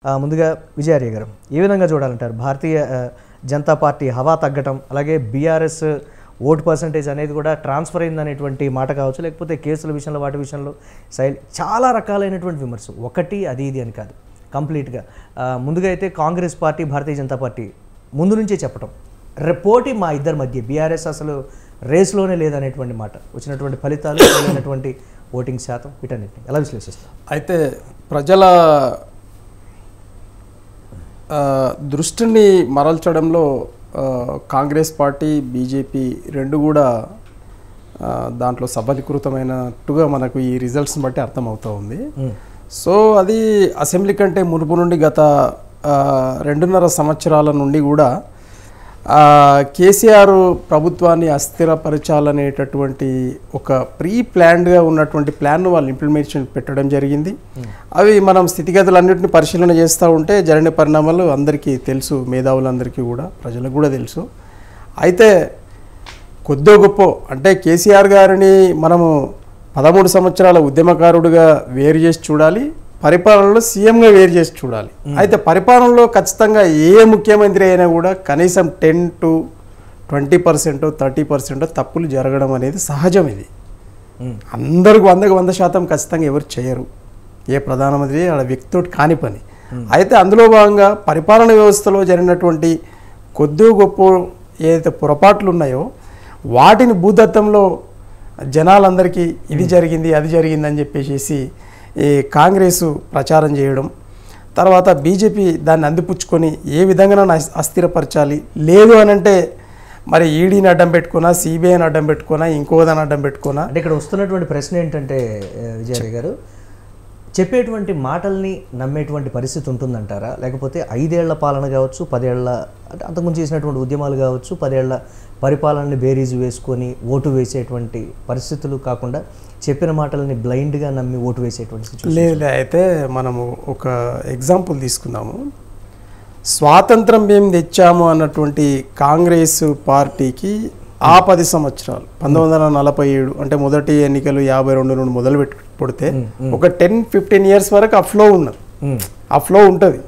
ముందుగా విజయార్య గారు ఏ విధంగా చూడాలంటారు? భారతీయ జనతా పార్టీ హవా తగ్గటం, అలాగే బీఆర్ఎస్ ఓటు పర్సంటేజ్ అనేది కూడా ట్రాన్స్ఫర్ అయిందనేటువంటి మాట కావచ్చు, లేకపోతే కేసుల విషయంలో వాటి విషయంలో చాలా రకాలైనటువంటి విమర్శ, ఒకటి అది ఇది అని కాదు, కంప్లీట్గా. ముందుగా అయితే కాంగ్రెస్ పార్టీ భారతీయ జనతా పార్టీ ముందు నుంచే చెప్పటం, పోటీ మా ఇద్దరి మధ్య, బీఆర్ఎస్ అసలు రేస్లోనే లేదనేటువంటి మాట, వచ్చినటువంటి ఫలితాలు, అయినటువంటి ఓటింగ్ శాతం, వీటన్నిటిని ఎలా విశ్లేషిస్తారు? అయితే ప్రజల దృష్టిని మరల్చడంలో కాంగ్రెస్ పార్టీ, బీజేపీ రెండు కూడా దాంట్లో సబలీకృతమైనట్టుగా మనకు ఈ రిజల్ట్స్ని బట్టి అర్థమవుతూ ఉంది. సో అది అసెంబ్లీ కంటే మునుపు నుండి గత 2.5 సంవత్సరాల నుండి కూడా కేసీఆర్ ప్రభుత్వాన్ని అస్థిరపరచాలనేటటువంటి ఒక ప్రీ ప్లాన్డ్గా ఉన్నటువంటి ప్లాన్ను వాళ్ళు ఇంప్లిమెంటేషన్ పెట్టడం జరిగింది. అవి మనం స్థితిగతులన్నింటినీ పరిశీలన చేస్తూ ఉంటే జరిగిన పరిణామాలు అందరికీ తెలుసు, మేధావులందరికీ కూడా, ప్రజలకు కూడా తెలుసు. అయితే కొద్దో గొప్ప అంటే కేసీఆర్ గారిని మనము 13 సంవత్సరాల ఉద్యమకారుడిగా వేరు చేసి చూడాలి, పరిపాలనలో సీఎంగా వేరు చేసి చూడాలి. అయితే పరిపాలనలో ఖచ్చితంగా ఏ ముఖ్యమంత్రి అయినా కూడా కనీసం 10 to 20%, 30% తప్పులు జరగడం అనేది సహజం. ఇది అందరికి 100% ఖచ్చితంగా ఎవరు చేయరు, ఏ ప్రధానమంత్రి ఆ వ్యక్తితో కాని పని. అయితే అందులో భాగంగా పరిపాలన వ్యవస్థలో జరిగినటువంటి కొద్ది గొప్ప ఏదైతే పొరపాట్లు ఉన్నాయో వాటిని భూతత్వంలో జనాలందరికీ ఇది జరిగింది అది జరిగింది అని చెప్పేసి ఈ కాంగ్రెస్ ప్రచారం చేయడం, తర్వాత బీజేపీ దాన్ని అందిపుచ్చుకొని ఏ విధంగా అస్థిరపరచాలి, లేదు అని అంటే మరి ఈడీని అడ్డం పెట్టుకున్నా, సిబిఐని అడ్డం పెట్టుకున్నా, ఇంకోదాన్ని అడ్డం పెట్టుకున్నా. అంటే ఇక్కడ వస్తున్నటువంటి ప్రశ్న ఏంటంటే విజయ్ గారు, చెప్పేటువంటి మాటల్ని నమ్మేటువంటి పరిస్థితి ఉంటుందంటారా? లేకపోతే 5 ఏళ్ల పాలన కావచ్చు, 10 ఏళ్ల అంటే అంతకుముందు చేసినటువంటి ఉద్యమాలు కావచ్చు, 10 ఏళ్ల పరిపాలనని బేరీజు వేసుకొని ఓటు వేసేటువంటి పరిస్థితులు కాకుండా చెప్పిన మాటలని బ్లైండ్గా నమ్మి ఓటు వేసేటువంటి సిచ్యువేషన్? లేదు. అయితే మనము ఒక ఎగ్జాంపుల్ తీసుకుందాము. స్వాతంత్రం మేము తెచ్చాము అన్నటువంటి కాంగ్రెస్ పార్టీకి ఆ 10 సంవత్సరాలు 1947 అంటే మొదటి ఎన్నికలు 52 నుండి మొదలు పెడితే ఒక 10-15 ఇయర్స్ వరకు ఆ ఫ్లో ఉన్నది, ఆ ఫ్లో ఉంటుంది,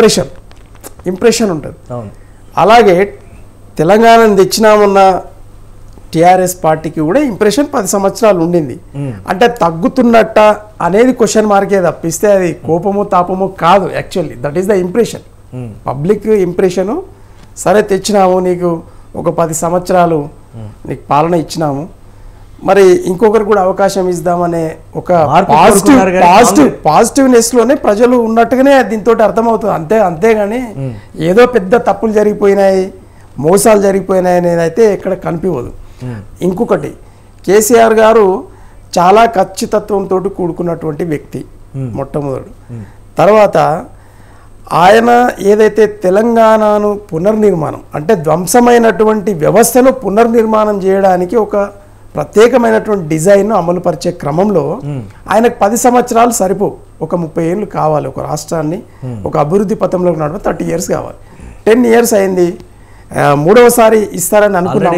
ఇంప్రెషన్ ఉంటుంది. అలాగే తెలంగాణను తెచ్చినామన్న టీఆర్ఎస్ పార్టీకి కూడా ఇంప్రెషన్ 10 సంవత్సరాలు ఉండింది. అంటే తగ్గుతున్నట్ట అనేది క్వశ్చన్ మార్కే తప్పిస్తే అది కోపము తాపము కాదు. Actually that is the impression, public impression. సరే తెచ్చినాము, నీకు ఒక 10 సంవత్సరాలు నీకు పాలన ఇచ్చినాము, మరి ఇంకొకరు కూడా అవకాశం ఇద్దామనే ఒక పాజిటివ్నెస్లోనే ప్రజలు ఉన్నట్టుగానే దీంతో అర్థమవుతుంది. అంతేగాని ఏదో పెద్ద తప్పులు జరిగిపోయినాయి, మోసాలు జరిగిపోయినాయి అనేది అయితే ఎక్కడ కనిపించదు. ఇంకొకటి, కేసీఆర్ గారు చాలా ఖచ్చితత్వంతో కూడుకున్నటువంటి వ్యక్తి మొట్టమొదటి. తర్వాత ఆయన ఏదైతే తెలంగాణను పునర్నిర్మాణం అంటే ధ్వంసమైనటువంటి వ్యవస్థను పునర్నిర్మాణం చేయడానికి ఒక ప్రత్యేకమైనటువంటి డిజైన్ను అమలుపరిచే క్రమంలో ఆయనకు 10 సంవత్సరాలు సరిపోవు, ఒక 30 ఏళ్ళు కావాలి. ఒక రాష్ట్రాన్ని ఒక అభివృద్ధి పథంలోకి నడవ 30 ఇయర్స్ కావాలి. 10 ఇయర్స్ అయింది, మూడవసారి ఇస్తారని అనుకున్నాం,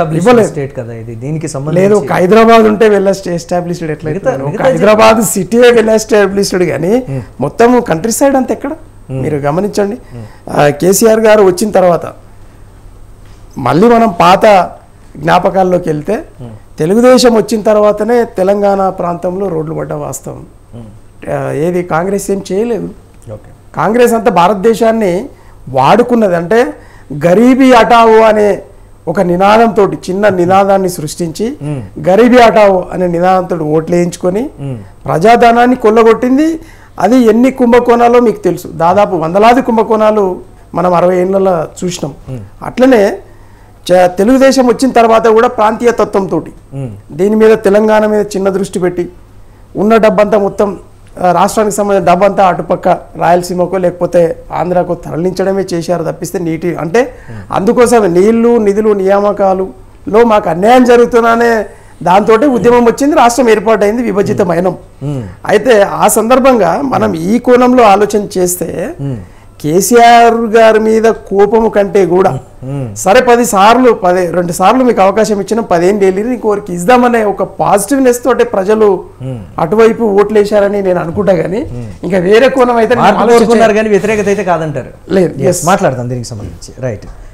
లేదు. ఒక హైదరాబాద్ ఉంటే వెల్ ఎస్టాబ్లిష్డ్, ఎట్లయితే హైదరాబాద్ సిటీ వెల్ ఎస్టాబ్లిష్డ్, కానీ మొత్తం కంట్రీ సైడ్ అంతా ఎక్కడ మీరు గమనించండి. కేసీఆర్ గారు వచ్చిన తర్వాత మళ్ళీ మనం పాత జ్ఞాపకాల్లోకి వెళ్తే తెలుగుదేశం వచ్చిన తర్వాతనే తెలంగాణ ప్రాంతంలో రోడ్లు పడ్డ వాస్తవం. ఏది కాంగ్రెస్ ఏం చేయలేదు. కాంగ్రెస్ అంతా భారతదేశాన్ని వాడుకున్నది. అంటే గరీబీ హటావో అనే ఒక నినాదంతో, చిన్న నినాదాన్ని సృష్టించి గరీబీ హటావో అనే నినాదంతో ఓట్లు వేయించుకొని ప్రజాధనాన్ని కొల్లగొట్టింది. అది ఎన్ని కుంభకోణాలో మీకు తెలుసు, దాదాపు 100లాది కుంభకోణాలు మనం 60 ఏళ్ళలో చూసినాం. అట్లనే తెలుగుదేశం వచ్చిన తర్వాత కూడా ప్రాంతీయ తత్వంతో దీని మీద, తెలంగాణ మీద చిన్న దృష్టి పెట్టి ఉన్న డబ్బంతా మొత్తం రాష్ట్రానికి సంబంధించిన డబ్బంతా అటుపక్క రాయలసీమకో లేకపోతే ఆంధ్రాకో తరలించడమే చేశారు తప్పిస్తే అంటే అందుకోసమే నీళ్లు నిధులు నియామకాలులో మాకు అన్యాయం జరుగుతున్నానే దాంతో ఉద్యమం వచ్చింది, రాష్ట్రం ఏర్పాటైంది, విభజితమైనం. అయితే ఆ సందర్భంగా మనం ఈ కోణంలో ఆలోచన చేస్తే కేసీఆర్ గారి మీద కోపము కంటే కూడా సరే 2 సార్లు మీకు అవకాశం ఇచ్చిన 10 ఏళ్ళు వెళ్ళి ఇంకోరికి ఇద్దామనే ఒక పాజిటివ్నెస్ తోటే ప్రజలు అటువైపు ఓట్లు వేశారని నేను అనుకుంటా గానీ ఇంకా వేరే కోణం అయితే మార్పు కోరుకున్నారు కానీ వ్యతిరేకత అయితే కాదంటారు. లేదు. మాట్లాడతాం దీనికి సంబంధించి. రైట్.